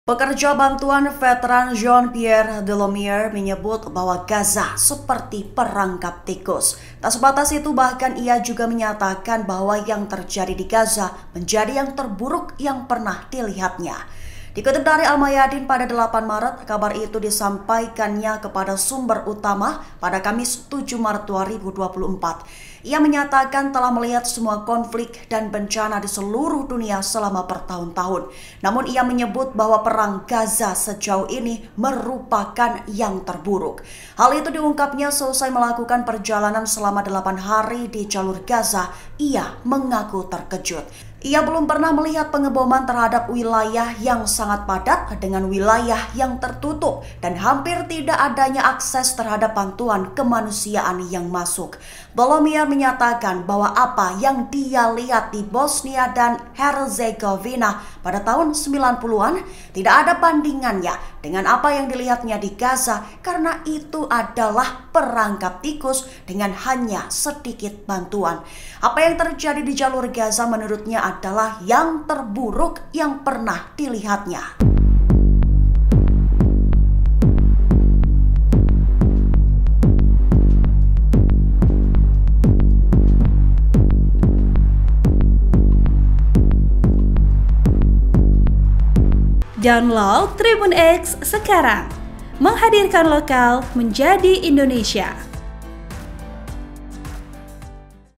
Pekerja bantuan veteran Jean-Pierre Delomier menyebut bahwa Gaza seperti perangkap tikus. Tak sebatas itu, bahkan ia juga menyatakan bahwa yang terjadi di Gaza menjadi yang terburuk yang pernah dilihatnya. Dikutip dari Al-Mayadin pada 8 Maret, kabar itu disampaikannya kepada sumber utama pada Kamis 7 Maret 2024. Ia menyatakan telah melihat semua konflik dan bencana di seluruh dunia selama bertahun-tahun. Namun ia menyebut bahwa perang Gaza sejauh ini merupakan yang terburuk. Hal itu diungkapnya selesai melakukan perjalanan selama 8 hari di jalur Gaza. Ia mengaku terkejut. Ia belum pernah melihat pengeboman terhadap wilayah yang sangat padat dengan wilayah yang tertutup dan hampir tidak adanya akses terhadap bantuan kemanusiaan yang masuk. Delomier menyatakan bahwa apa yang dia lihat di Bosnia dan Herzegovina pada tahun 90-an tidak ada bandingannya dengan apa yang dilihatnya di Gaza karena itu adalah perangkap tikus dengan hanya sedikit bantuan. Apa yang terjadi di jalur Gaza menurutnya adalah yang terburuk yang pernah dilihatnya. Download Tribun X sekarang, menghadirkan lokal menjadi Indonesia.